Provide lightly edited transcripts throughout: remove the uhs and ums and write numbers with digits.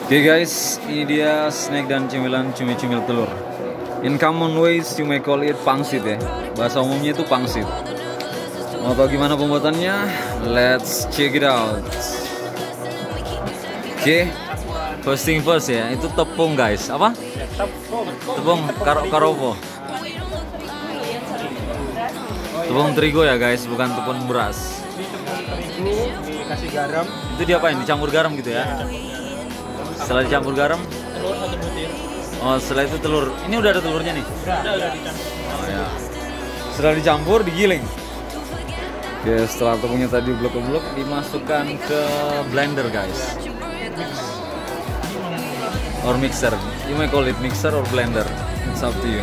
Oke guys, ini dia snack dan cemilan cumi-cumil telur. In common ways you may call it pangsit ya. Bahasa umumnya itu pangsit. Mau tahu gimana pembuatannya? Let's check it out. Oke, first thing first ya, itu tepung guys. Apa? Tepung karopo. Tepung terigu ya guys, bukan tepung beras. Dikasih garam. Itu diapain? Dicampur garam gitu ya? Setelah dicampur garam, Telur 1 butir. oh setelah itu telur. Ini udah ada telurnya nih? Udah dicampur. Oh ya. Setelah dicampur, digiling. Oke, setelah tepungnya tadi blok-blok, dimasukkan ke blender guys. Or mixer. You may call it mixer or blender. It's up to you.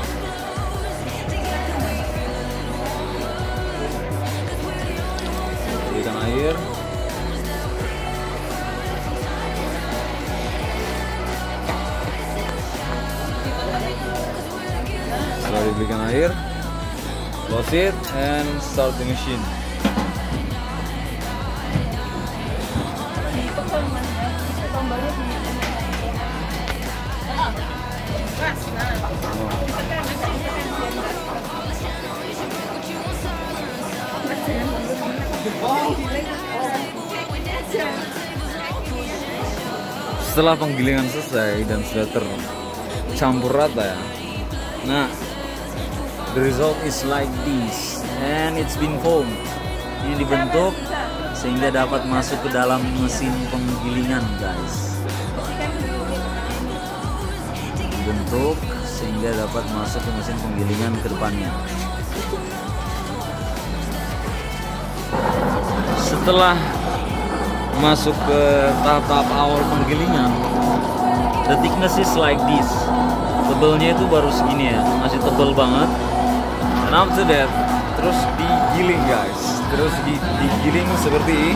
Berikan air. Setelah diberikan air, close it and start the machine. Setelah penggilingan selesai dan sudah tercampur rata ya, nah the result is like this and it's been formed. Ini dibentuk sehingga dapat masuk ke dalam mesin penggilingan guys. Dibentuk sehingga dapat masuk ke mesin penggilingan ke depannya. Setelah masuk ke tahap-tahap awal penggilingan, the thickness is like this. Tebelnya itu baru segini ya, masih tebel banget. And after that, terus digiling guys, terus digiling seperti ini.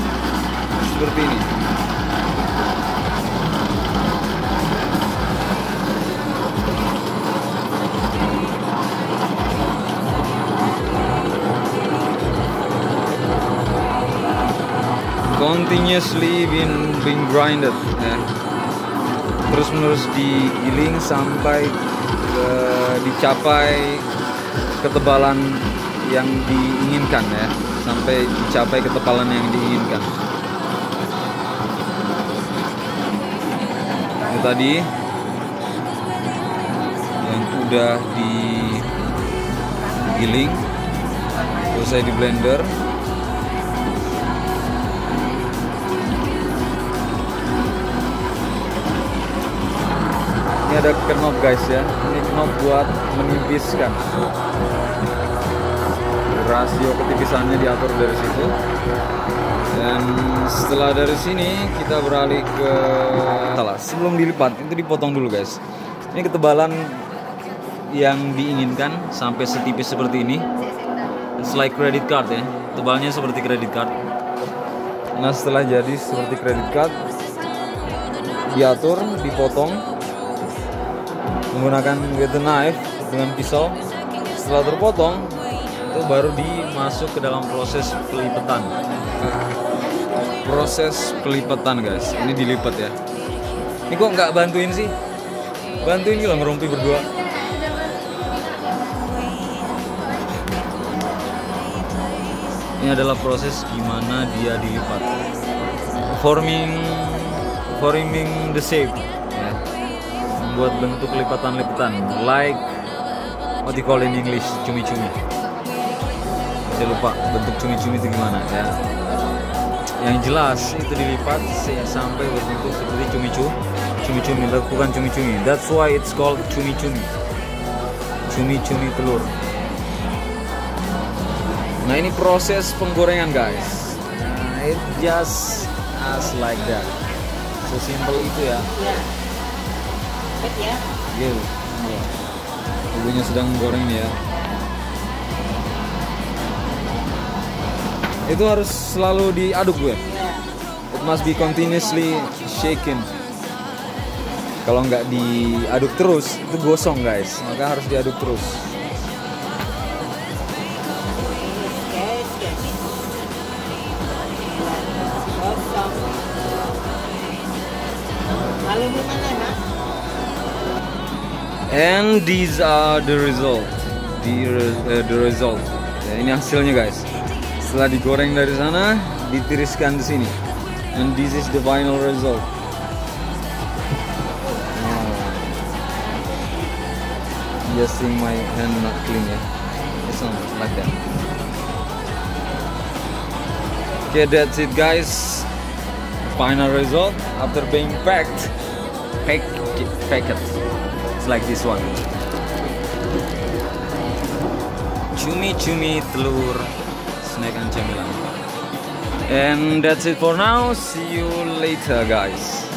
Continuously being grinded ya. Terus menerus digiling sampai dicapai ketebalan yang diinginkan ya, sampai dicapai ketebalan yang diinginkan. Ini tadi yang udah digiling, selesai di blender. Ini ada knob guys ya, ini knob buat menipiskan. Rasio ketipisannya diatur dari situ. Dan setelah dari sini kita beralih ke sebelum dilipat itu dipotong dulu guys. Ini ketebalan yang diinginkan sampai setipis seperti ini. It's like credit card ya, tebalnya seperti credit card. Nah setelah jadi seperti credit card, diatur, dipotong menggunakan with the knife, dengan pisau. Setelah terpotong itu baru dimasuk ke dalam proses pelipatan. Proses pelipatan guys, ini dilipat ya. Ini kok nggak bantuin sih? Bantuin gila ngerumpi berdua. Ini adalah proses gimana dia dilipat, forming the shape ya. Buat bentuk lipatan-lipatan, like what you call in English cumi-cumi. Saya lupa bentuk cumi-cumi itu gimana ya. Yang jelas itu dilipat sampai berbentuk seperti cumi-cumi, bukan cumi-cumi. That's why it's called cumi-cumi. Cumi-cumi telur. Nah ini proses penggorengan guys. Nah, it just as like that. Sesimpel itu ya. Ya. Gitu. Ibunya sedang goreng nih ya. Itu harus selalu diaduk gue. It must be continuously shaken. Kalau nggak diaduk terus itu gosong guys. Maka harus diaduk terus. Lalu gimana And these are the result. The result. Ya, ini hasilnya guys. Setelah digoreng dari sana, ditiriskan di sini. And this is the final result. Just seeing my hand not clean ya. It's not like that. Okay, that's it guys. Final result after being packed. It's like this one. Cumi-cumi telur snack and cemilan. And that's it for now. See you later guys.